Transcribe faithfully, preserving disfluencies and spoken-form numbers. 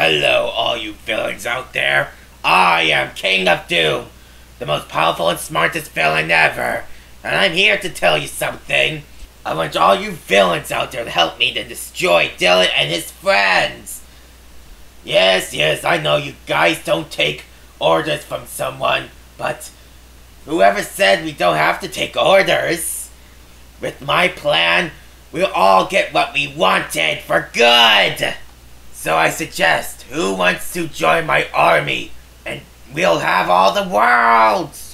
Hello, all you villains out there. I am King of Doom, the most powerful and smartest villain ever. And I'm here to tell you something. I want all you villains out there to help me to destroy Dylan and his friends. Yes, yes, I know you guys don't take orders from someone, but whoever said we don't have to take orders? With my plan, we'll all get what we wanted for good. So I suggest, who wants to join my army? And we'll have all the world!